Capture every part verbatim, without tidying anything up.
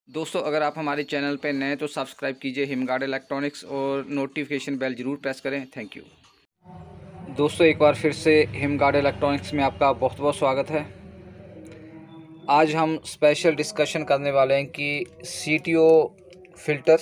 दोस्तों अगर आप हमारे चैनल पर नए तो सब्सक्राइब कीजिए हिमगार्ड इलेक्ट्रॉनिक्स और नोटिफिकेशन बेल ज़रूर प्रेस करें। Thank you. दोस्तों एक बार फिर से हिमगार्ड इलेक्ट्रॉनिक्स में आपका बहुत बहुत स्वागत है। आज हम स्पेशल डिस्कशन करने वाले हैं कि सी टी ओ फ़िल्टर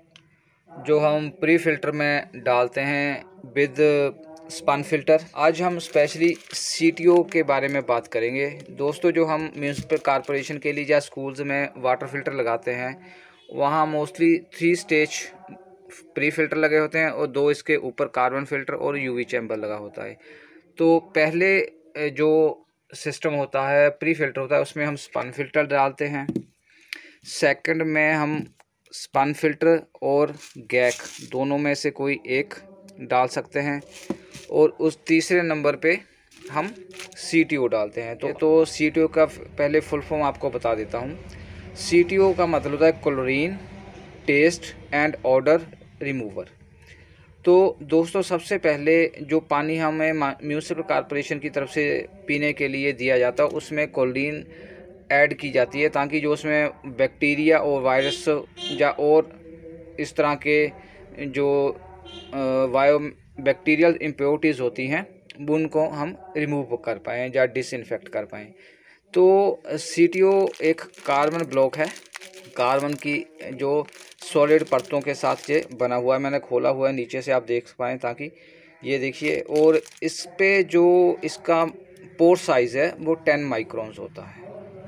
जो हम प्री फ़िल्टर में डालते हैं विद स्पन फ़िल्टर, आज हम स्पेशली सी टी ओ के बारे में बात करेंगे। दोस्तों जो हम म्यूनसिपल कॉरपोरेशन के लिए या स्कूल्स में वाटर फ़िल्टर लगाते हैं वहाँ mostly three stage pre filter लगे होते हैं और दो इसके ऊपर कार्बन फ़िल्टर और यूवी चैम्बर लगा होता है। तो पहले जो सिस्टम होता है प्री फ़िल्टर होता है उसमें हम स्पन फ़िल्टर डालते हैं। सेकंड में हम स्पन फ़िल्टर और गैक दोनों में से कोई एक डाल सकते हैं और उस तीसरे नंबर पे हम सी टी ओ डालते हैं। तो तो सी टी ओ का पहले फुल फॉर्म आपको बता देता हूँ। सी टी ओ का मतलब होता है chlorine taste and odour remover. तो दोस्तों सबसे पहले जो पानी हमें म्यूनिसिपल कॉरपोरेशन की तरफ से पीने के लिए दिया जाता है उसमें क्लोरीन ऐड की जाती है ताकि जो उसमें बैक्टीरिया और वायरस या और इस तरह के जो वायो बैक्टीरियल इम्प्योरिटीज़ होती हैं उनको हम रिमूव कर पाएँ या डिसइंफेक्ट कर पाएँ। तो सी टी ओ एक कार्बन ब्लॉक है, कार्बन की जो सॉलिड परतों के साथ ये बना हुआ है। मैंने खोला हुआ है नीचे से आप देख पाएँ ताकि ये देखिए। और इस पे जो इसका पोर साइज़ है वो टेन माइक्रोन्स होता है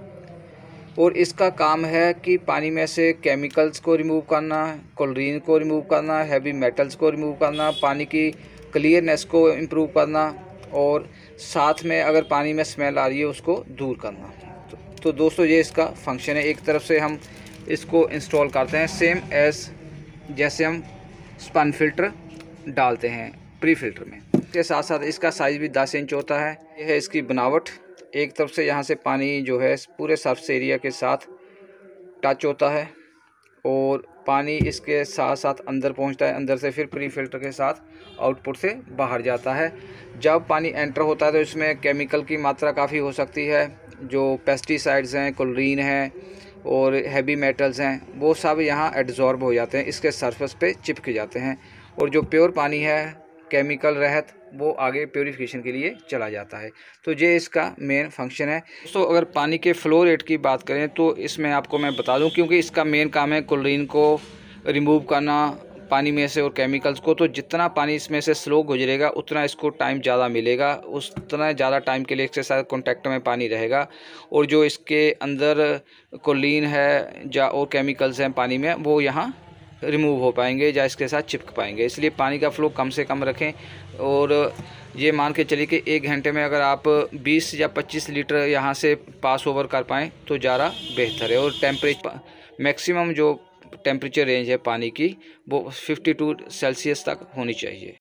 और इसका काम है कि पानी में से केमिकल्स को रिमूव करना, क्लोरीन को रिमूव करना, हैवी मेटल्स को रिमूव करना, पानी की क्लियरनेस को इम्प्रूव करना और साथ में अगर पानी में स्मेल आ रही है उसको दूर करना। तो, तो दोस्तों ये इसका फंक्शन है। एक तरफ से हम इसको इंस्टॉल करते हैं सेम एज़ जैसे हम स्पन फ़िल्टर डालते हैं प्री फ़िल्टर में। इसके साथ साथ इसका साइज़ भी दस इंच होता है। यह है इसकी बनावट। एक तरफ से यहाँ से पानी जो है पूरे सरफेस एरिया के साथ टच होता है और पानी इसके साथ साथ अंदर पहुँचता है, अंदर से फिर प्री फ़िल्टर के साथ आउटपुट से बाहर जाता है। जब पानी एंटर होता है तो इसमें केमिकल की मात्रा काफ़ी हो सकती है, जो पेस्टिसाइड्स हैं, क्लोरीन है और हैवी मेटल्स हैं, वो सब यहाँ एब्जॉर्ब हो जाते हैं, इसके सरफेस पे चिपक जाते हैं और जो प्योर पानी है केमिकल रहित वो आगे प्योरीफिकेशन के लिए चला जाता है। तो ये इसका मेन फंक्शन है। दोस्तों अगर पानी के फ्लो रेट की बात करें तो इसमें आपको मैं बता दूं, क्योंकि इसका मेन काम है क्लोरीन को रिमूव करना पानी में से और केमिकल्स को, तो जितना पानी इसमें से स्लो गुजरेगा उतना इसको टाइम ज़्यादा मिलेगा, उतना ज़्यादा टाइम के लिए इसके साथ कॉन्टैक्ट में पानी रहेगा और जो इसके अंदर क्लोरीन है या और केमिकल्स हैं पानी में वो यहाँ रिमूव हो पाएंगे या इसके साथ चिपक पाएंगे। इसलिए पानी का फ्लो कम से कम रखें और ये मान के चलिए कि एक घंटे में अगर आप बीस या पच्चीस लीटर यहाँ से पास ओवर कर पाएँ तो ज़्यादा बेहतर है। और टेम्परेचर मैक्सिमम जो टेम्परेचर रेंज है पानी की वो बावन सेल्सियस तक होनी चाहिए।